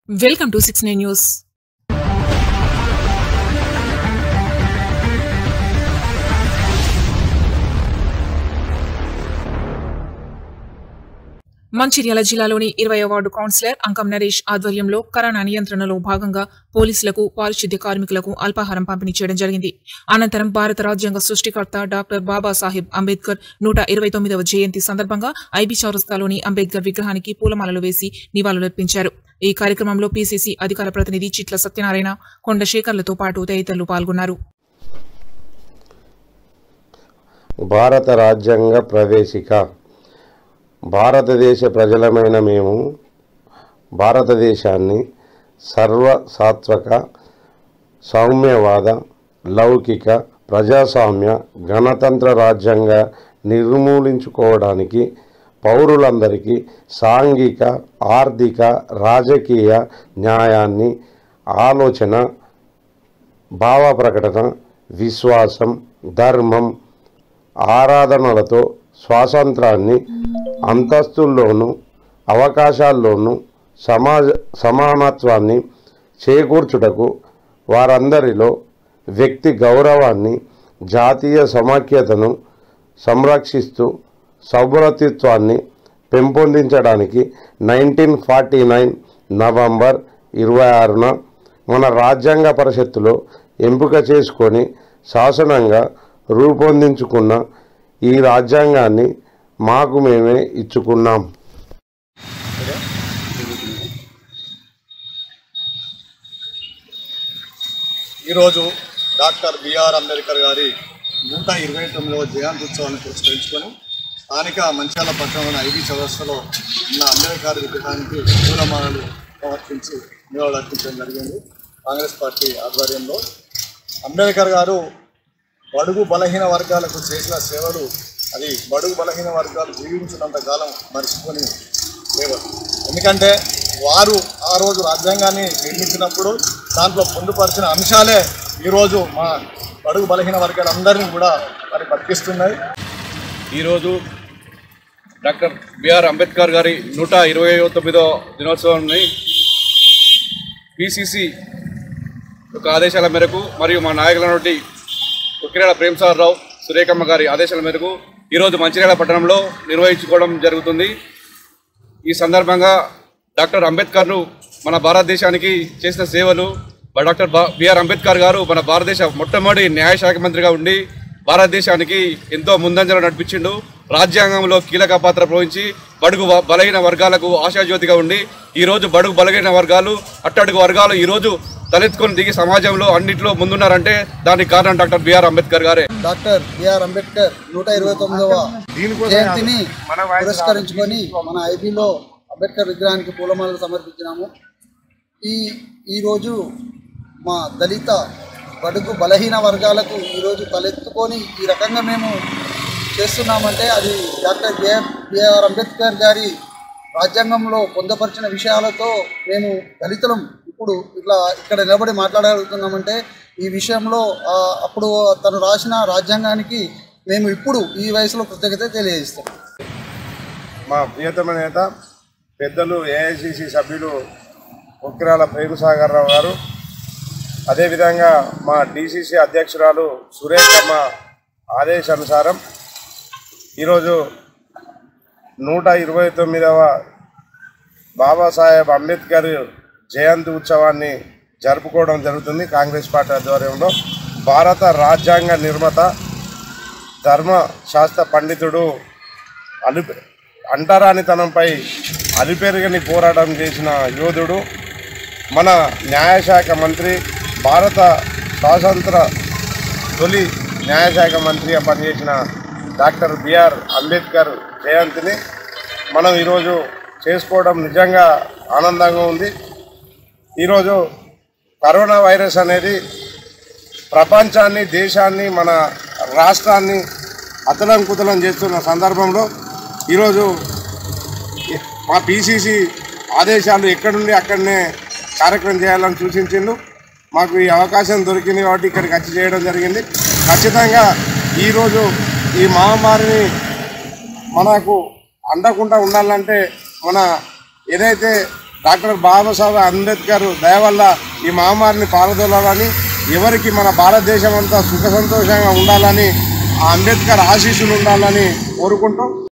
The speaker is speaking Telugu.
Welcome to 69 News. మంచిర్యాల జిల్లాలోని 20వ వార్డు కౌన్సిలర్ అంకం నరేష్ ఆధ్వర్యంలో కరోనా నియంత్రణలో భాగంగా పోలీసులకు పారిశుద్ధ్య కార్మికులకు అల్పాహారం పంపిణీ చేయడం జరిగింది. అనంతరం భారత రాజ్యాంగ సృష్టికర్త డాక్టర్ బాబాసాహెబ్ అంబేద్కర్ 129వ జయంతి సందర్భంగా ఐబీ చౌరస్తాలోని అంబేద్కర్ విగ్రహానికి పూలమాలలు వేసి నివాళులర్పించారు. ఈ కార్యక్రమంలో పీసీసీ అధికార ప్రతినిధి చిట్ల సత్యనారాయణ, కొండ శేఖర్లతో పాటు తదితరులు పాల్గొన్నారు. భారత రాజ్యాంగ ప్రవేశిక. భారతదేశ ప్రజలమైన మేము భారతదేశాన్ని సర్వసాత్వక, సౌమ్యవాద, లౌకిక, ప్రజాస్వామ్య, గణతంత్ర రాజ్యంగా నిర్మూలించుకోవడానికి పౌరులందరికీ సాంఘిక, ఆర్థిక, రాజకీయ న్యాయాన్ని, ఆలోచన, భావ ప్రకటన, విశ్వాసం, ధర్మం, ఆరాధనలతో స్వాతంత్రాన్ని, అంతస్తుల్లోనూ అవకాశాల్లోనూ సమానత్వాన్ని చేకూర్చుటకు, వారందరిలో వ్యక్తి గౌరవాన్ని, జాతీయ సమైక్యతను సంరక్షిస్తూ సౌభ్రాతృత్వాన్ని పెంపొందించడానికి 1949 నవంబర్ 26న మన రాజ్యాంగ పరిషత్తులో ఎంపిక చేసుకొని శాసనంగా రూపొందించుకున్న ఈ రాజ్యాంగాన్ని మాకు మేమే ఇచ్చుకున్నాం. ఈరోజు డాక్టర్ బిఆర్ అంబేద్కర్ గారి 129వ జయంతి ఉత్సవాన్ని పురస్కరించుకొని స్థానిక మంచిర్యాల పట్టణంలోని ఐబీ చౌరస్తాలో ఉన్న అంబేద్కర్ విగ్రహానికి పూలమాలలు సమర్పించి నివాళులర్పించడం జరిగింది. కాంగ్రెస్ పార్టీ ఆధ్వర్యంలో అంబేద్కర్ గారు బడుగు బలహీన వర్గాలకు చేసిన సేవలు అది బడుగు బలహీన వర్గాలు జీవించినంత కాలం మర్చిపోని సేవలు. ఎందుకంటే వారు ఆ రోజు రాజ్యాంగాన్ని నిర్మించినప్పుడు దాంట్లో పొందుపరిచిన అంశాలే ఈరోజు మా బడుగు బలహీన వర్గాలందరినీ కూడా మరి బతికిస్తున్నాయి. ఈరోజు డాక్టర్ బిఆర్ అంబేద్కర్ గారి 129వ దినోత్సవాన్ని పిసిసి యొక్క ఆదేశాల మేరకు మరియు మా నాయకుల నుండి ఉక్కిరాల ప్రేమ్సాగర్ రావు, సురేఖమ్మ గారి ఆదేశాల మేరకు ఈరోజు మంచిర్యాల పట్టణంలో నిర్వహించుకోవడం జరుగుతుంది. ఈ సందర్భంగా డాక్టర్ అంబేద్కర్ను మన భారతదేశానికి చేసిన సేవలు, డాక్టర్ బిఆర్ అంబేద్కర్ గారు మన భారతదేశ మొట్టమొదటి న్యాయశాఖ మంత్రిగా ఉండి భారతదేశానికి ఎంతో ముందంజలో నడిపించిండు. రాజ్యాంగంలో కీలక పాత్ర పోషించి బడుగు బలహీన వర్గాలకు ఆశాజ్యోతిగా ఉండి ఈరోజు బడుగు బలహీన వర్గాలు, అట్టడుగు వర్గాలు ఈరోజు తలెత్తుకొని దిగి సమాజంలో అన్నింటిలో ముందున్నారంటే దానికి కారణం డాక్టర్ బిఆర్ అంబేద్కర్ గారే. డాక్టర్ బిఆర్ అంబేద్కర్ 129వ జయంతిని పురస్కరించుకొని మన ఐబీలో అంబేద్కర్ విగ్రహానికి పూలమాలలు సమర్పించినాము. ఈరోజు మా దళిత బడుగు బలహీన వర్గాలకు ఈరోజు తలెత్తుకొని ఈ రకంగా మేము చేస్తున్నామంటే అది డాక్టర్ బిఆర్ అంబేద్కర్ గారి రాజ్యాంగంలో పొందుపరిచిన విషయాలతో మేము దళితులం ఇప్పుడు ఇక్కడ నిలబడి మాట్లాడగలుగుతున్నామంటే ఈ విషయంలో అప్పుడు తను రాసిన రాజ్యాంగానికి మేము ఇప్పుడు ఈ వయసులో కృతజ్ఞత తెలియజేస్తాం. మా ప్రియతమ నేత పెద్దలు ఏఐసిసి సభ్యులు ఉక్కిరాల ప్రేమ్సాగర్ రావు గారు, అదేవిధంగా మా డిసిసి అధ్యక్షురాలు సురేఖమ్మ ఆదేశానుసారం ఈరోజు 129వ బాబాసాహెబ్ అంబేద్కర్ జయంతి ఉత్సవాన్ని జరుపుకోవడం జరుగుతుంది. కాంగ్రెస్ పార్టీ ఆధ్వర్యంలో భారత రాజ్యాంగ నిర్మాత, ధర్మశాస్త్ర పండితుడు, అంటరానితనంపై అలిపెరగని పోరాటం చేసిన యోధుడు, మన న్యాయశాఖ మంత్రి, భారత స్వాతంత్ర తొలి న్యాయశాఖ మంత్రిగా పనిచేసిన డాక్టర్ బిఆర్ అంబేద్కర్ జయంతిని మనం ఈరోజు చేసుకోవడం నిజంగా ఆనందంగా ఉంది. ఈరోజు కరోనా వైరస్ అనేది ప్రపంచాన్ని, దేశాన్ని, మన రాష్ట్రాన్ని అతలంకుతలం చేస్తున్న సందర్భంలో ఈరోజు మా పిసిసి ఆదేశాలు ఎక్కడుండి అక్కడనే కార్యక్రమం చేయాలని సూచించిండు. మాకు ఈ అవకాశం దొరికింది కాబట్టి ఇక్కడికి వచ్చి చేయడం జరిగింది. ఖచ్చితంగా ఈరోజు ఈ మహమ్మారిని మనకు అందకుండా ఉండాలంటే మన ఏదైతే డాక్టర్ బాబాసాహెబ్ అంబేద్కర్ దయ వల్ల ఈ మహమ్మారిని పారదోలాలని, ఎవరికి మన భారతదేశం అంతా సుఖ సంతోషంగా ఉండాలని, ఆ అంబేద్కర్ ఆశీస్సులు ఉండాలని కోరుకుంటూ